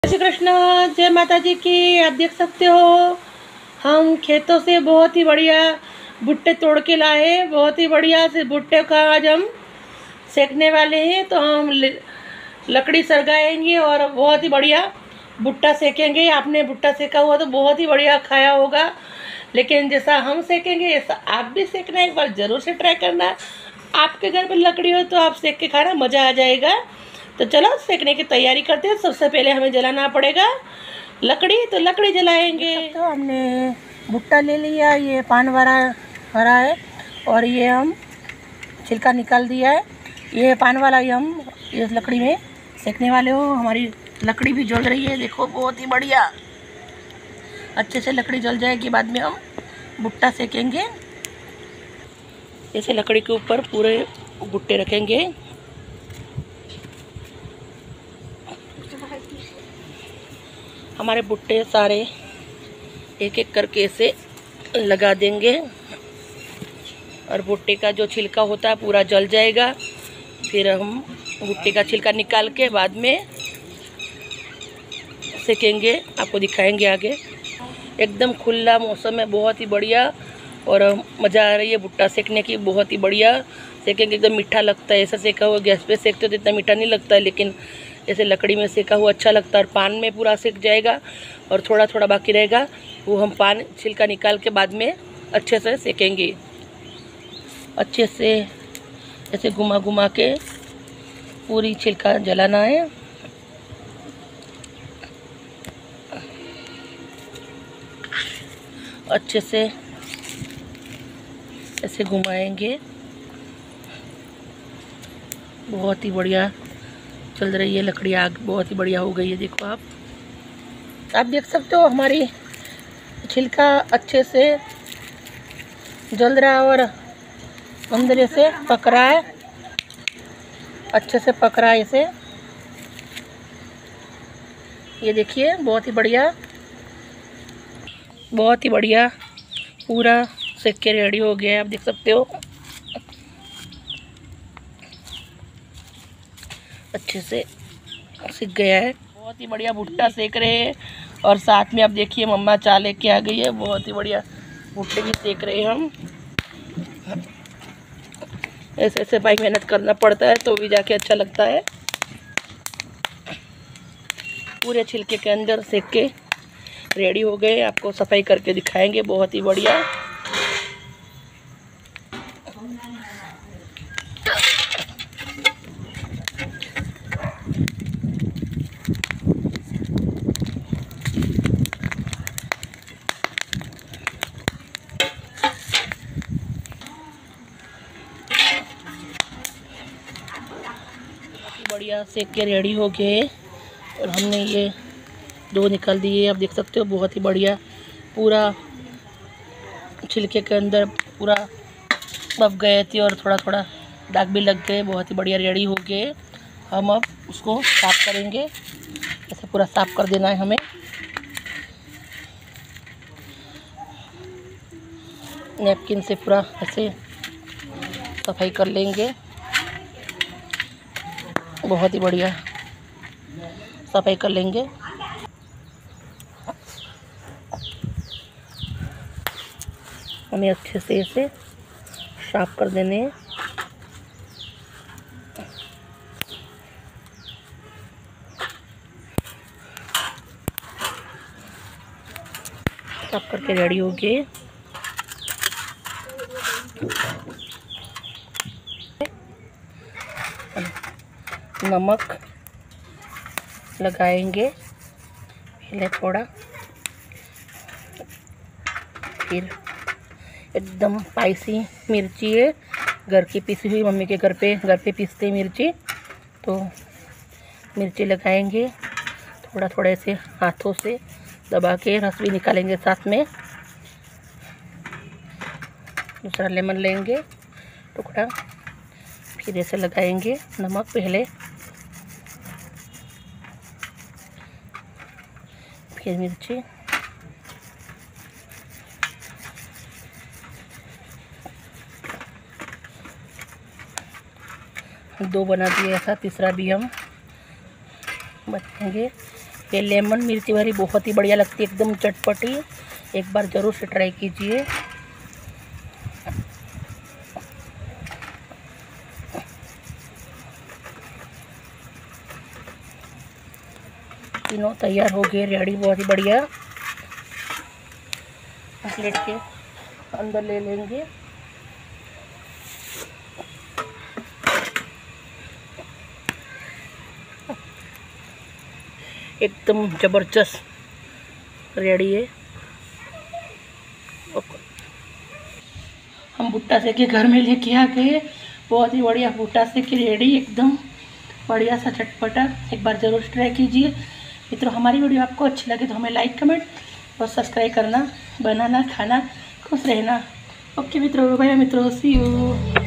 श्री कृष्ण। जय माता जी की। आप देख सकते हो हम खेतों से बहुत ही बढ़िया भुट्टे तोड़ के लाए। बहुत ही बढ़िया से भुट्टे का आज हम सेकने वाले हैं। तो हम लकड़ी सरगाएंगे और बहुत ही बढ़िया भुट्टा सेकेंगे। आपने भुट्टा सेका हुआ तो बहुत ही बढ़िया खाया होगा, लेकिन जैसा हम सेकेंगे ऐसा आप भी सेकना, एक बार ज़रूर से ट्राई करना। आपके घर पर लकड़ी हो तो आप सेक के खाना, मज़ा आ जाएगा। तो चलो सेकने की तैयारी करते हैं। सबसे पहले हमें जलाना पड़ेगा लकड़ी, तो लकड़ी जलाएंगे। तो हमने भुट्टा ले लिया, ये पान भरा है और ये हम छिलका निकाल दिया है। ये पान वाला ही हम इस लकड़ी में सेकने वाले हो। हमारी लकड़ी भी जल रही है, देखो बहुत ही बढ़िया। अच्छे से लकड़ी जल जाएगी, बाद में हम भुट्टा सेकेंगे। ऐसे लकड़ी के ऊपर पूरे भुट्टे रखेंगे। हमारे भुट्टे सारे एक एक करके ऐसे लगा देंगे और भुट्टे का जो छिलका होता है पूरा जल जाएगा। फिर हम भुट्टे का छिलका निकाल के बाद में सेकेंगे, आपको दिखाएंगे आगे। एकदम खुला मौसम है, बहुत ही बढ़िया और मज़ा आ रही है भुट्टा सेकने की। बहुत ही बढ़िया सेकेंगे, एकदम मीठा लगता है। ऐसा सेका हुआ गैस पे सेकते तो इतना मीठा नहीं लगता है, लेकिन ऐसे लकड़ी में सेका हुआ अच्छा लगता है। और पान में पूरा सेक जाएगा और थोड़ा थोड़ा बाकी रहेगा, वो हम पान छिलका निकाल के बाद में अच्छे से सेकेंगे। अच्छे से ऐसे घुमा घुमा के पूरी छिलका जलाना है। अच्छे से ऐसे घुमाएंगे। बहुत ही बढ़िया चल रही है लकड़ी, आग बहुत ही बढ़िया हो गई है। देखो आप देख सकते हो हमारी छिलका अच्छे से जल रहा है और अंदर से पक रहा है, अच्छे से पक रहा है इसे। ये देखिए बहुत ही बढ़िया, बहुत ही बढ़िया पूरा सेक के रेडी हो गया है। आप देख सकते हो अच्छे से सीख गया है। बहुत ही बढ़िया भुट्टा सेक रहे हैं और साथ में आप देखिए मम्मा चाय लेके आ गई है। बहुत ही बढ़िया भुट्टे भी सेक रहे हैं हम। ऐसे ऐसे भाई मेहनत करना पड़ता है तो भी जाके अच्छा लगता है। पूरे छिलके के अंदर सेक के रेडी हो गए, आपको सफाई करके दिखाएंगे। बहुत ही बढ़िया बढ़िया सेक के रेडी हो गए और हमने ये दो निकाल दिए। आप देख सकते हो बहुत ही बढ़िया पूरा छिलके के अंदर पूरा पक गए थे और थोड़ा थोड़ा दाग भी लग गए। बहुत ही बढ़िया रेडी हो गए। हम अब उसको साफ़ करेंगे। ऐसे पूरा साफ़ कर देना है हमें। नैपकिन से पूरा ऐसे सफाई कर लेंगे। बहुत ही बढ़िया सफाई कर लेंगे। हमें अच्छे से इसे साफ कर देने हैं। साफ करके रेडी हो गए। नमक लगाएंगे पहले थोड़ा, फिर एकदम स्पाइसी मिर्ची है, घर की पिसी हुई। मम्मी के घर पे पीसते मिर्ची, तो मिर्ची लगाएंगे। थोड़ा थोड़ा ऐसे हाथों से दबा के रस भी निकालेंगे साथ में। दूसरा लेमन लेंगे टुकड़ा, फिर ऐसे लगाएंगे नमक पहले, फिर मिर्ची। दो बना दिए, ऐसा तीसरा भी हम बनाएंगे। ये लेमन मिर्ची भरी बहुत ही बढ़िया लगती है, एकदम चटपटी। एक बार ज़रूर से ट्राई कीजिए। तीनों तैयार हो गए, रेडी, बहुत ही बढ़िया। प्लेट के अंदर ले लेंगे। एकदम ज़बरदस्त रेडी है। हम भुट्टा सेके घर में लेके आ गए, बहुत ही बढ़िया भुट्टा सेके रेडी, एकदम बढ़िया सा चटपटा। एक बार ज़रूर ट्राई कीजिए। मित्रों, हमारी वीडियो आपको अच्छी लगे तो हमें लाइक, कमेंट और सब्सक्राइब करना, बनाना, खाना, खुश रहना। ओके मित्रों, बाय मित्रों, सी यू।